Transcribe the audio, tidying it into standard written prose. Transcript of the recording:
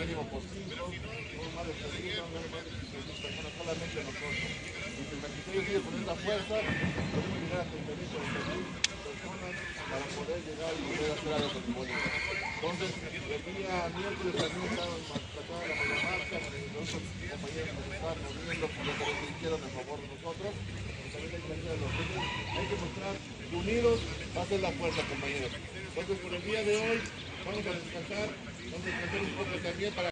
mínimo por 5, no más de 3.000, no más de 15.000 personas, solamente nosotros. Y si el magisterio sigue poniendo la fuerza, podemos llegar a 30.000, 40.000 personas para poder llegar y poder hacer algo con el Bolívar. Entonces, el día miércoles también estaban tratando la media marcha, los otros compañeros nos estaban moviendo, que se hicieron a favor de nosotros. También hay que hacer a los otros, hay que mostrar que unidos va a ser la fuerza, compañeros. Entonces, por el día de hoy, vamos a descansar un poco también para